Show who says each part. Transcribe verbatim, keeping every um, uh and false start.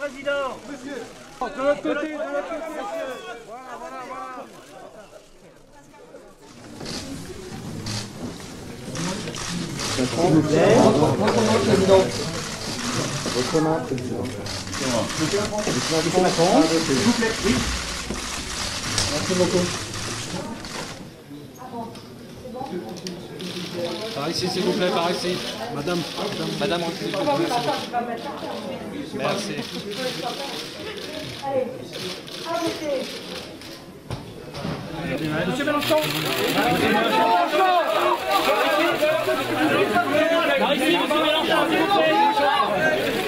Speaker 1: Président. Monsieur. De l'autre côté, de l'autre côté, monsieur. Voilà, voilà, voilà.
Speaker 2: S'il vous plaît. Votre main, président. Monsieur Macron. S'il vous plaît, oui. Merci beaucoup.
Speaker 3: Par ici, s'il vous plaît, par ici. Madame, madame, madame, s'il vous plaît. Merci.
Speaker 4: Allez, arrêtez.
Speaker 1: Monsieur Mélenchon.
Speaker 5: Par ici, monsieur Mélenchon.